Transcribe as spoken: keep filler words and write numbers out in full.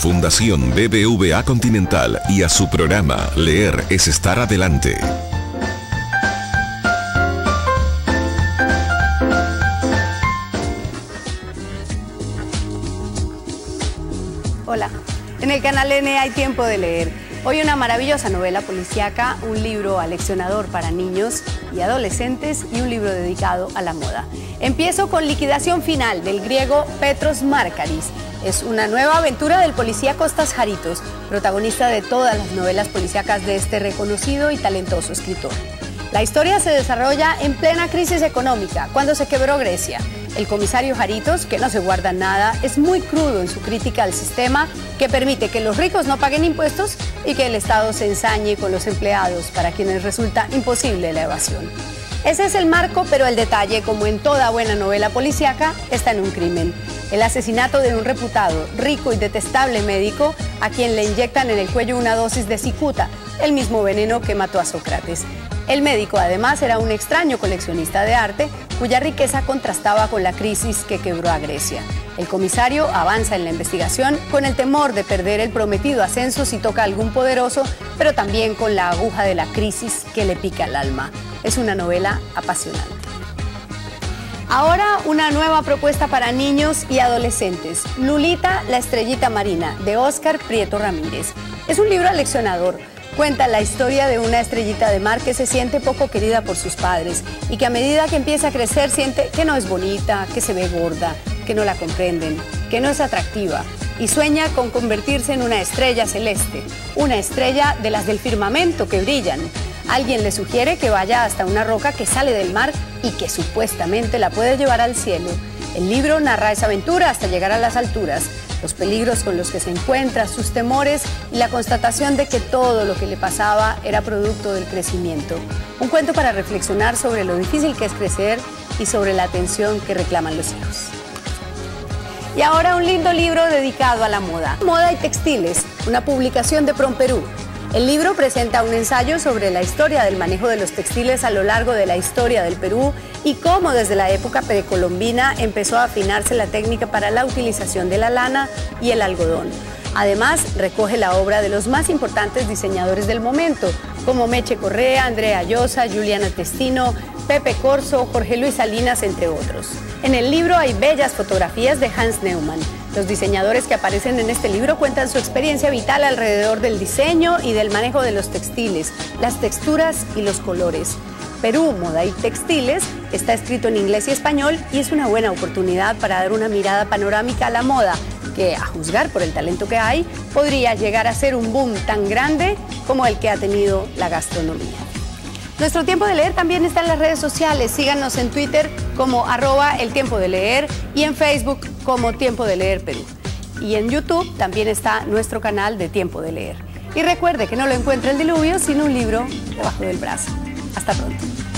Fundación B B V A Continental y a su programa Leer es estar adelante. Hola, en el canal N hay tiempo de leer. Hoy una maravillosa novela policíaca, un libro aleccionador para niños y adolescentes y un libro dedicado a la moda. Empiezo con Liquidación Final, del griego Petros Markaris. Es una nueva aventura del policía Kostas Haritos, protagonista de todas las novelas policíacas de este reconocido y talentoso escritor. La historia se desarrolla en plena crisis económica, cuando se quebró Grecia. El comisario Haritos, que no se guarda nada, es muy crudo en su crítica al sistema que permite que los ricos no paguen impuestos y que el Estado se ensañe con los empleados, para quienes resulta imposible la evasión. Ese es el marco, pero el detalle, como en toda buena novela policíaca, está en un crimen. El asesinato de un reputado, rico y detestable médico a quien le inyectan en el cuello una dosis de cicuta, el mismo veneno que mató a Sócrates. El médico, además, era un extraño coleccionista de arte cuya riqueza contrastaba con la crisis que quebró a Grecia. El comisario avanza en la investigación con el temor de perder el prometido ascenso si toca a algún poderoso, pero también con la aguja de la crisis que le pica el alma. Es una novela apasionante. Ahora una nueva propuesta para niños y adolescentes, Lulita, la estrellita marina, de Óscar Prieto Ramírez. Es un libro aleccionador. Cuenta la historia de una estrellita de mar que se siente poco querida por sus padres y que a medida que empieza a crecer siente que no es bonita, que se ve gorda, que no la comprenden, que no es atractiva, y sueña con convertirse en una estrella celeste, una estrella de las del firmamento que brillan. Alguien le sugiere que vaya hasta una roca que sale del mar y que supuestamente la puede llevar al cielo. El libro narra esa aventura hasta llegar a las alturas, los peligros con los que se encuentra, sus temores y la constatación de que todo lo que le pasaba era producto del crecimiento. Un cuento para reflexionar sobre lo difícil que es crecer y sobre la atención que reclaman los hijos. Y ahora un lindo libro dedicado a la moda. Moda y textiles, una publicación de Promperú. El libro presenta un ensayo sobre la historia del manejo de los textiles a lo largo de la historia del Perú y cómo desde la época precolombina empezó a afinarse la técnica para la utilización de la lana y el algodón. Además, recoge la obra de los más importantes diseñadores del momento, como Meche Correa, Andrea Llosa, Juliana Testino, Pepe Corso, Jorge Luis Salinas, entre otros. En el libro hay bellas fotografías de Hans Neumann. Los diseñadores que aparecen en este libro cuentan su experiencia vital alrededor del diseño y del manejo de los textiles, las texturas y los colores. Perú, Moda y Textiles está escrito en inglés y español y es una buena oportunidad para dar una mirada panorámica a la moda, que, a juzgar por el talento que hay, podría llegar a ser un boom tan grande como el que ha tenido la gastronomía. Nuestro Tiempo de Leer también está en las redes sociales. Síganos en Twitter como arroba el tiempo de leer y en Facebook como Tiempo de Leer Perú. Y en YouTube también está nuestro canal de Tiempo de Leer. Y recuerde que no lo encuentra el diluvio sin un libro debajo del brazo. Hasta pronto.